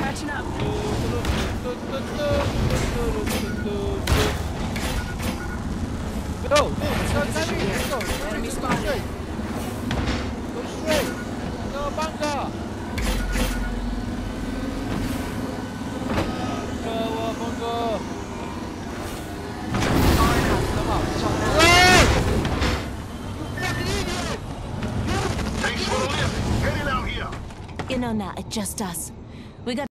Catching up. Go! Go! Enemy spotted. Go straight! No, bunker! Bunker! Thanks for the lift. Heading out here. In on that, it's just us.